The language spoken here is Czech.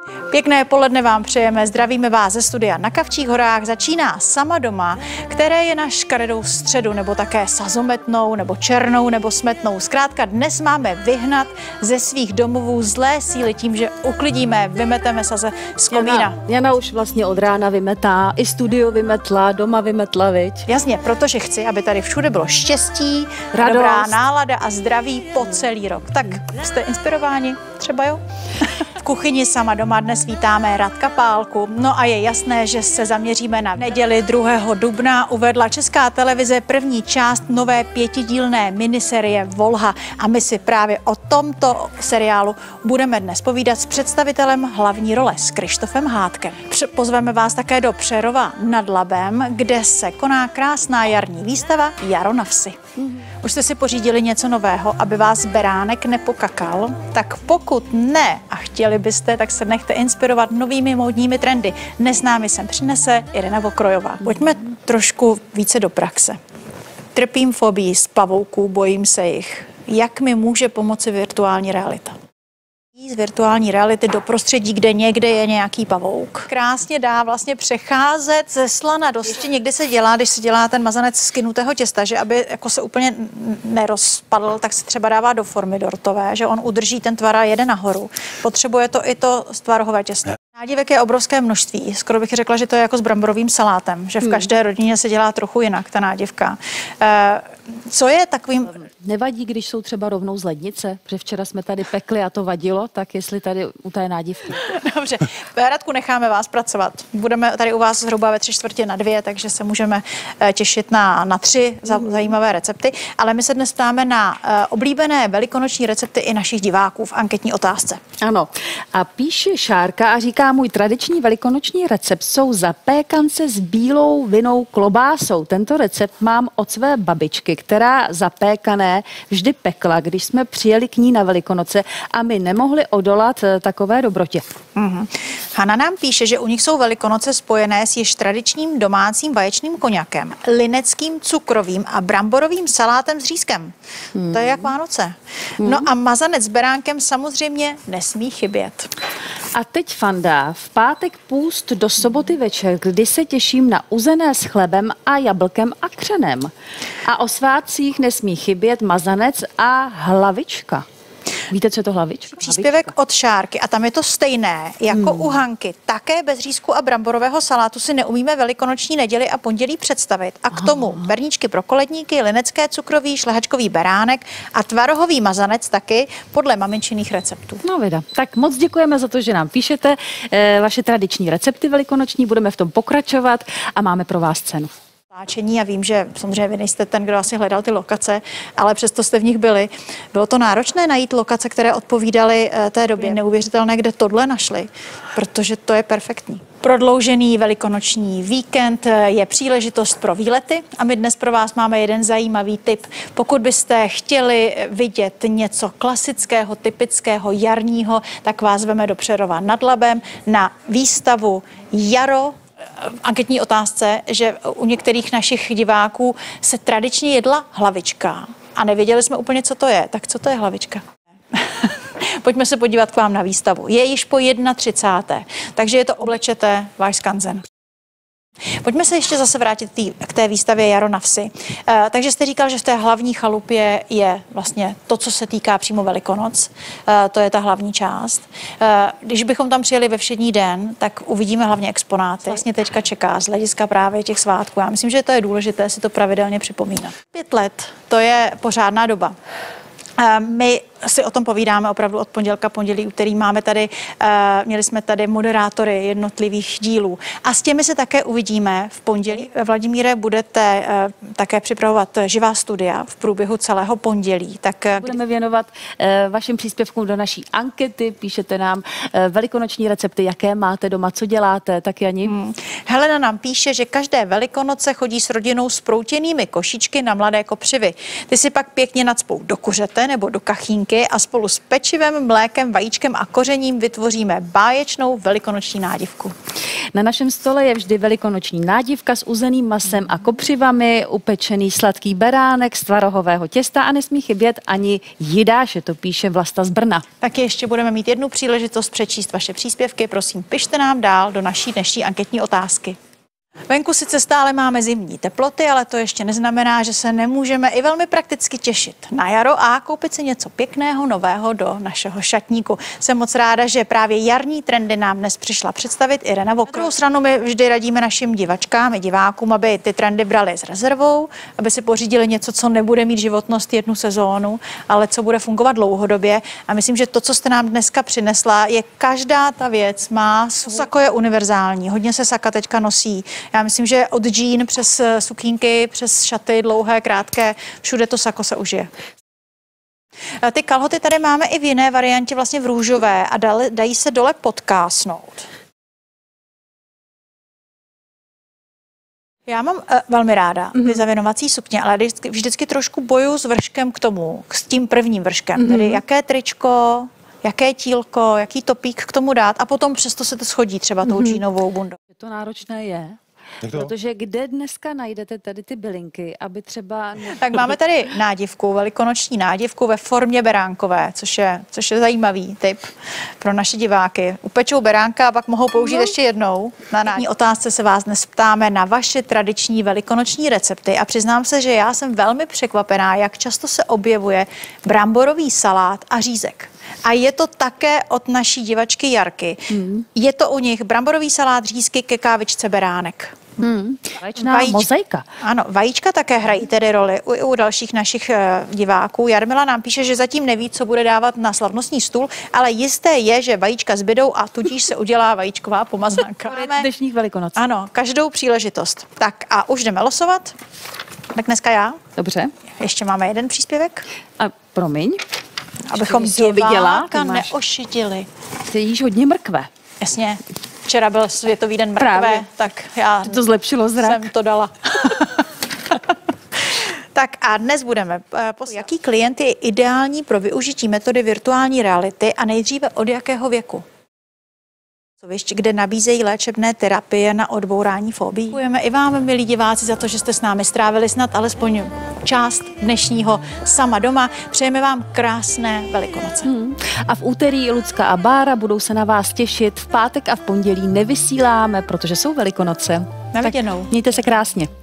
Pěkné poledne vám přejeme, zdravíme vás ze studia na Kavčích horách. Začíná Sama doma, které je na škaredou středu, nebo také sazometnou, nebo černou, nebo smetnou. Zkrátka dnes máme vyhnat ze svých domovů zlé síly tím, že uklidíme, vymeteme saze z komína. Jana už vlastně od rána vymetá, i studio vymetla, doma vymetla, viď? Jasně, protože chci, aby tady všude bylo štěstí, radost, dobrá nálada a zdraví po celý rok. Tak jste inspirováni? Třeba jo? V kuchyni Sama doma dnes vítáme Radka Pálku. No a je jasné, že se zaměříme na neděli 2. dubna. Uvedla Česká televize první část nové 5dílné miniserie Volha. A my si právě o tomto seriálu budeme dnes povídat s představitelem hlavní role, s Krištofem Hádkem. Pozveme vás také do Přerova nad Labem, kde se koná krásná jarní výstava Jaro na vsi. Už jste si pořídili něco nového, aby vás beránek nepokakal? Tak pokud ne a chtěli byste, tak se nechte inspirovat novými módními trendy. Dnes námi sem přinese Irena Vokrojová. Pojďme trošku více do praxe. Trpím fobii z pavouků, bojím se jich. Jak mi může pomoci virtuální realita? Z virtuální reality do prostředí, kde někde je nějaký pavouk. Krásně dá vlastně přecházet ze slana do stěny. Někdy se dělá, když se dělá ten mazanec z kynutého těsta, že aby jako se úplně nerozpadl, tak se třeba dává do formy dortové, že on udrží ten tvar a jede nahoru. Potřebuje to i to tvarhové těsto. Nádívek je obrovské množství. Skoro bych řekla, že to je jako s bramborovým salátem, že v každé rodině se dělá trochu jinak ta nádívka. Co je takovým... Nevadí, když jsou třeba rovnou z lednice, protože včera jsme tady pekli a to vadilo, tak jestli tady u té nádívky. Dobře, Radku, necháme vás pracovat. Budeme tady u vás zhruba ve 3/4 takže se můžeme těšit na 3 zajímavé recepty, ale my se dnes ptáme na oblíbené velikonoční recepty i našich diváků v anketní otázce. Ano, a píše Šárka a říká, můj tradiční velikonoční recept jsou zapékance s bílou vinnou klobásou. Tento recept mám od své babičky, která zapékané vždy pekla, když jsme přijeli k ní na Velikonoce a my nemohli odolat takové dobrotě. Hanna nám píše, že u nich jsou Velikonoce spojené s již tradičním domácím vaječným koňakem, lineckým cukrovým a bramborovým salátem s řízkem. To je jak Vánoce. No a mazanec s beránkem samozřejmě nesmí chybět. A teď Fanda, v pátek půst do soboty večer, kdy se těším na uzené s chlebem a jablkem a křenem. A o svátcích nesmí chybět mazanec a hlavička. Víte, co je to hlavička? Příspěvek od Šárky a tam je to stejné jako u Hanky. Také bez řízku a bramborového salátu si neumíme velikonoční neděli a pondělí představit. A k tomu berníčky pro koledníky, linecké cukrový, šlehačkový beránek a tvarohový mazanec taky podle maminčiných receptů. No vida. Tak moc děkujeme za to, že nám píšete vaše tradiční recepty velikonoční, budeme v tom pokračovat a máme pro vás cenu. A vím, že samozřejmě vy nejste ten, kdo asi hledal ty lokace, ale přesto jste v nich byli. Bylo to náročné najít lokace, které odpovídaly té době. Neuvěřitelné, kde tohle našli, protože to je perfektní. Prodloužený velikonoční víkend je příležitost pro výlety a my dnes pro vás máme jeden zajímavý tip. Pokud byste chtěli vidět něco klasického, typického, jarního, tak vás veme do Přerova nad Labem na výstavu Jaro. Anketní otázce, že u některých našich diváků se tradičně jedla hlavička a nevěděli jsme úplně, co to je. Tak co to je hlavička? Pojďme se podívat k vám na výstavu. Je již po 31. takže je to oblečete váš skanzen. Pojďme se ještě zase vrátit k té výstavě Jaro na vsi. Takže jste říkal, že v té hlavní chalupě je vlastně to, co se týká přímo Velikonoc. To je ta hlavní část. Když bychom tam přijeli ve všední den, tak uvidíme hlavně exponáty. Vlastně teďka čeká z hlediska právě těch svátků. Já myslím, že to je důležité si to pravidelně připomínat. 5 let, to je pořádná doba. My si o tom povídáme opravdu od pondělka, pondělí, úterý. Měli jsme tady moderátory jednotlivých dílů. A s těmi se také uvidíme v pondělí. Vladimíre, budete také připravovat živá studia v průběhu celého pondělí. Tak budeme věnovat vašim příspěvkům do naší ankety. Píšete nám velikonoční recepty, jaké máte doma, co děláte, tak Jani. Helena nám píše, že každé Velikonoce chodí s rodinou s proutěnými košíčky na mladé kopřivy. Ty si pak pěkně nacpou do kuřete nebo do kachínka sutínky a spolu s pečivem, mlékem, vajíčkem a kořením vytvoříme báječnou velikonoční nádivku. Na našem stole je vždy velikonoční nádivka s uzeným masem a kopřivami, upečený sladký beránek z tvarohového těsta a nesmí chybět ani jidáše, to píše Vlasta z Brna. Taky ještě budeme mít jednu příležitost přečíst vaše příspěvky. Prosím, pište nám dál do naší dnešní anketní otázky. Venku sice stále máme zimní teploty, ale to ještě neznamená, že se nemůžeme i velmi prakticky těšit na jaro a koupit si něco pěkného nového do našeho šatníku. Jsem moc ráda, že právě jarní trendy nám dnes přišla představit Irena Vokr. Na druhou stranu my vždy radíme našim divačkám i divákům, aby ty trendy brali s rezervou, aby si pořídili něco, co nebude mít životnost jednu sezónu, ale co bude fungovat dlouhodobě. A myslím, že to, co jste nám dneska přinesla, je každá ta věc má. Sako je univerzální, hodně se saka teďka nosí. Já myslím, že od džín přes sukínky, přes šaty dlouhé, krátké, všude to sako se užije. Ty kalhoty tady máme i v jiné variantě, vlastně v růžové a dají se dole podkásnout. Já mám velmi ráda ty zavěnovací sukně, ale vždycky trošku bojuju s vrškem k tomu, s tím prvním vrškem, tedy jaké tričko, jaké tílko, jaký topík k tomu dát a potom přesto se to schodí třeba tou džínovou bundou. To náročné je. Protože kde dneska najdete tady ty bylinky, aby třeba... Tak máme tady nádivku, velikonoční nádivku ve formě beránkové, což je zajímavý tip pro naše diváky. Upečou beránka a pak mohou použít ještě jednou. Na nádivní otázce se vás dnes ptáme na vaše tradiční velikonoční recepty a přiznám se, že já jsem velmi překvapená, jak často se objevuje bramborový salát a řízek. A je to také od naší divačky Jarky. Je to u nich bramborový salát, řízky, ke kávičce beránek. Vaječná mozaika. Ano, vajíčka také hrají tedy roli u dalších našich diváků. Jarmila nám píše, že zatím neví, co bude dávat na slavnostní stůl, ale jisté je, že vajíčka zbydou a tudíž se udělá vajíčková pomazánka. Máme dnešních Velikonoc. Ano, každou příležitost. Tak a už jdeme losovat. Tak dneska já. Dobře. Ještě máme jeden příspěvek. A promiň. Abychom diváka neošidili. Ty jíš hodně mrkve. Jasně. Včera byl Světový den mrkve, právě. tak já to zlepšilo zrak. Jsem to dala. Tak a dnes budeme jaký klient je ideální pro využití metody virtuální reality a nejdříve od jakého věku? Kde nabízejí léčebné terapie na odbourání fobií. Děkujeme i vám, milí diváci, za to, že jste s námi strávili snad alespoň část dnešního Sama doma. Přejeme vám krásné Velikonoce. A v úterý Lucka a Bára budou se na vás těšit. V pátek a v pondělí nevysíláme, protože jsou Velikonoce. Na viděnou. Mějte se krásně.